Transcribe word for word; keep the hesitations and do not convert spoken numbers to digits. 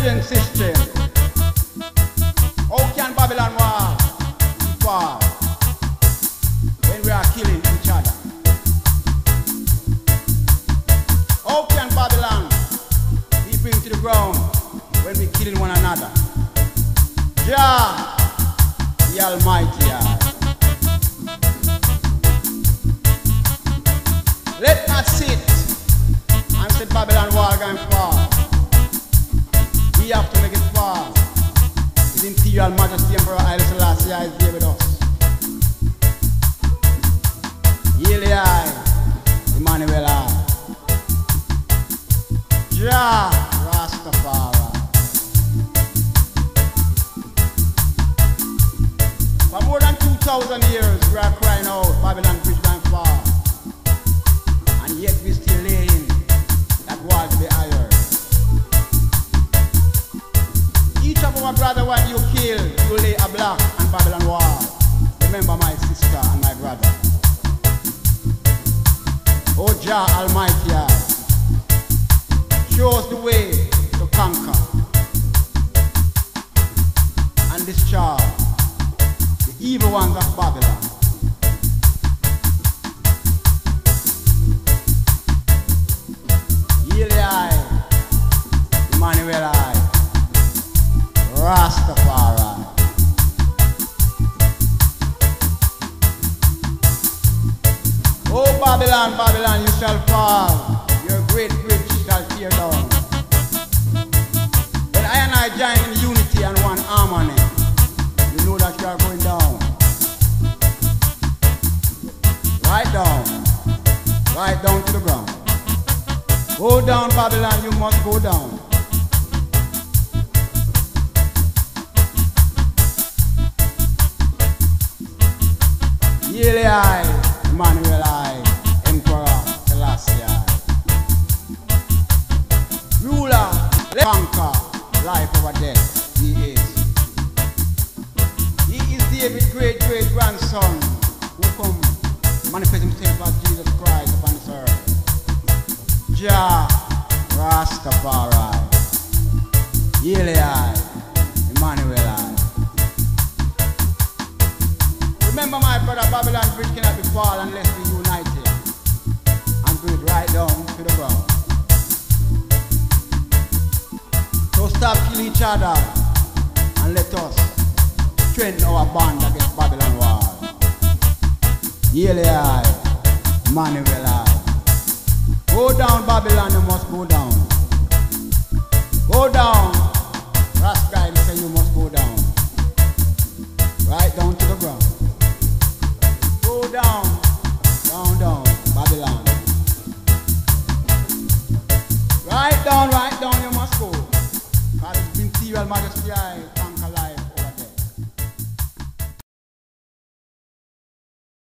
brethren, sister, how can Babylon war fall when we are killing each other? How can Babylon be bring to the ground when we killing one another? Jah, the Almighty. Let not sit and say Babylon wall going fall. We have to make it fall. His Imperial Majesty Emperor Haile Selassie is here with us. Yele I, Emmanuel I. Jah Rastafari. For more than two thousand years we are crying out Babylon bridge going fall. And yet we still laying that wall to be higher. Each of our brother what you kill, you lay a block on Babylon wall. Remember my sister and my brother. Oh Jah Almighty, show us the way to conquer and discharge the evil ones of Babylon. Yele I, Emmanuel I, Rastafari. Oh Babylon, Babylon, you shall fall. Your great bridge shall tear down. When I and I join in unity and one harmony, you know that you are going down. Right down. Right down to the ground. Go down, Babylon, you must go down. Yele I, Emmanuel I, Emperor Selassie I. Ruler, conquer life over death, he is. He is David's great great grandson who come manifest himself as Jesus Christ upon this earth. Jah Rastafari. Yele I, Emmanuel I. Remember my brother, Babylon bridge cannot be fall unless we unite here and bring it right down to the ground. So stop killing each other and let us strengthen our bond against Babylon wall. Yele I, Emmanuel I. Go down, Babylon, you must go down. Go down. Rascal say you must go down. Right down to the ground. Go down, down, down, Babylon. Right down, right down, you must go. God has been Imperial Majesty.